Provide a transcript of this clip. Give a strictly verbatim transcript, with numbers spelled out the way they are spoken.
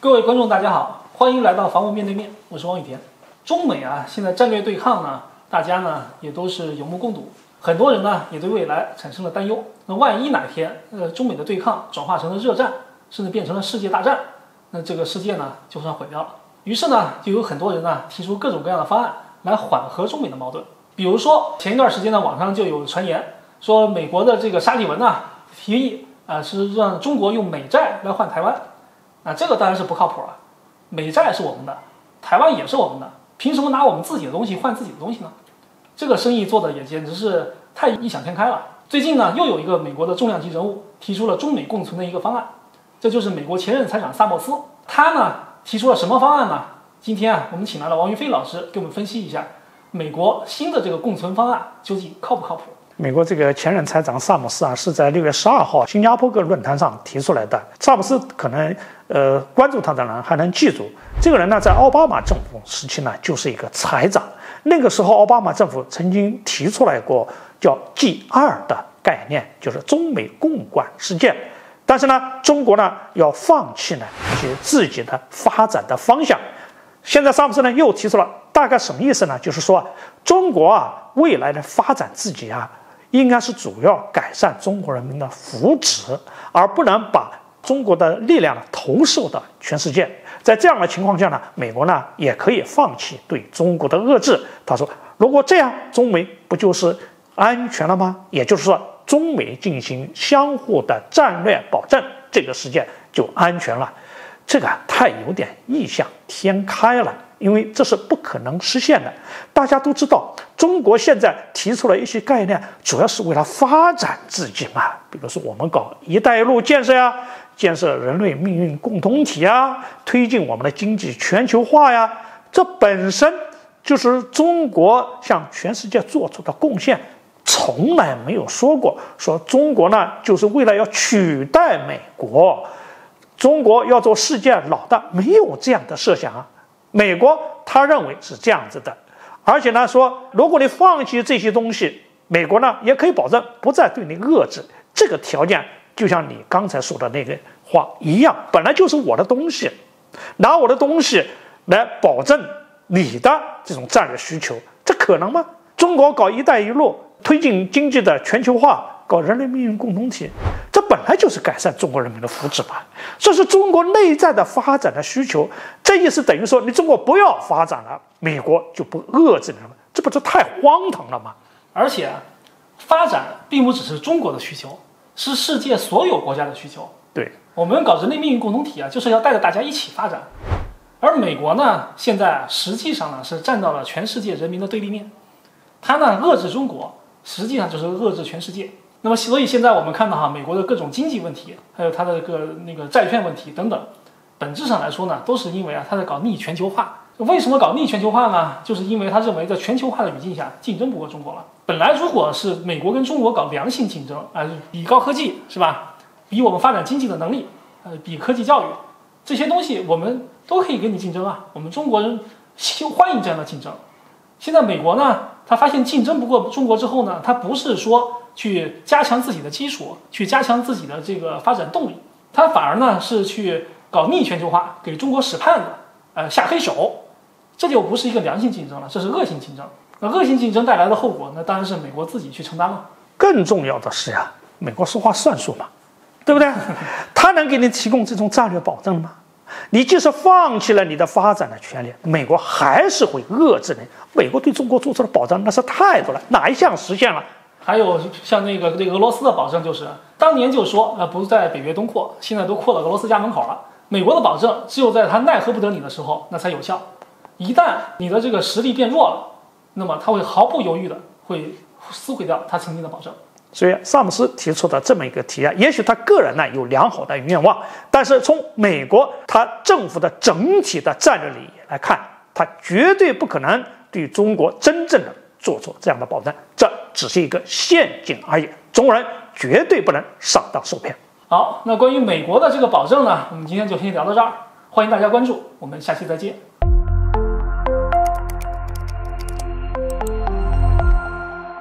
各位观众，大家好，欢迎来到防务面对面，我是王宇田。中美啊，现在战略对抗呢，大家呢也都是有目共睹，很多人呢也对未来产生了担忧。那万一哪天呃中美的对抗转化成了热战，甚至变成了世界大战，那这个世界呢就算毁掉了。于是呢，就有很多人呢提出各种各样的方案来缓和中美的矛盾。比如说前一段时间呢，网上就有传言说美国的这个沙利文呢提议啊、呃、是让中国用美债来换台湾。啊，这个当然是不靠谱了。美债是我们的，台湾也是我们的，凭什么拿我们自己的东西换自己的东西呢？这个生意做的也简直是太异想天开了。最近呢，又有一个美国的重量级人物提出了中美共存的一个方案，这就是美国前任财长萨默斯。他呢提出了什么方案呢？今天啊，我们请来了王云飞老师给我们分析一下美国新的这个共存方案究竟靠不靠谱。 美国这个前任财长萨姆斯啊，是在六月十二号新加坡个论坛上提出来的。萨姆斯可能呃关注他的人还能记住，这个人呢，在奥巴马政府时期呢，就是一个财长。那个时候，奥巴马政府曾经提出来过叫 G 二 的概念，就是中美共管世界。但是呢，中国呢要放弃呢一些自己的发展的方向。现在萨姆斯呢又提出了，大概什么意思呢？就是说，中国啊未来的发展自己啊。应该是主要改善中国人民的福祉，而不能把中国的力量投射到全世界。在这样的情况下呢，美国呢也可以放弃对中国的遏制。他说，如果这样，中美不就是安全了吗？也就是说，中美进行相互的战略保证，这个世界就安全了。这个太有点异想天开了，因为这是不可能实现的。大家都知道，中国现在提出了一些概念，主要是为了发展自己嘛。比如说，我们搞“一带一路”建设呀，建设人类命运共同体呀，推进我们的经济全球化呀，这本身就是中国向全世界做出的贡献。从来没有说过说中国呢就是为了要取代美国。中国要做世界老大，没有这样的设想啊。美国他认为是这样子的，而且呢说，如果你放弃这些东西，美国呢也可以保证不再对你遏制。这个条件就像你刚才说的那个话一样，本来就是我的东西，拿我的东西来保证你的这种战略需求，这可能吗？中国搞“一带一路”，推进经济的全球化，搞人类命运共同体，这本来就是改善中国人民的福祉吧，这是中国内在的发展的需求。这意思等于说，你中国不要发展了，美国就不遏制你了，这不是太荒唐了吗？ 而且，发展并不只是中国的需求，是世界所有国家的需求。 对， 我们搞人类命运共同体啊，就是要带着大家一起发展。而美国呢，现在实际上呢是站到了全世界人民的对立面，它呢遏制中国，实际上就是遏制全世界。那么，所以现在我们看到哈，美国的各种经济问题，还有它的这个那个债券问题等等，本质上来说呢，都是因为啊，它在搞逆全球化。为什么搞逆全球化呢？就是因为他认为在全球化的语境下，竞争不过中国了。本来如果是美国跟中国搞良性竞争啊、呃，比高科技是吧？比我们发展经济的能力，呃，比科技教育这些东西，我们都可以跟你竞争啊。我们中国人欢迎这样的竞争。现在美国呢，他发现竞争不过中国之后呢，他不是说去加强自己的基础，去加强自己的这个发展动力，他反而呢是去搞逆全球化，给中国使绊子，呃，下黑手，这就不是一个良性竞争了，这是恶性竞争。那恶性竞争带来的后果，那当然是美国自己去承担了。 更重要的是呀，美国说话算数嘛，对不对？他能给你提供这种战略保证吗？你即使放弃了你的发展的权利，美国还是会遏制你。美国对中国做出的保障那是太多了，哪一项实现了？ 还有像那个那个俄罗斯的保证，就是当年就说呃不在北约东扩，现在都扩到俄罗斯家门口了。美国的保证只有在他奈何不得你的时候，那才有效。一旦你的这个实力变弱了，那么他会毫不犹豫的会撕毁掉他曾经的保证。 所以萨姆斯提出的这么一个提案，也许他个人呢有良好的愿望，但是从美国他政府的整体的战略利益来看，他绝对不可能对中国真正的做出这样的保证，这只是一个陷阱而已。中国人绝对不能上当受骗。 好，那关于美国的这个保证呢，我们今天就先聊到这儿，欢迎大家关注，我们下期再见。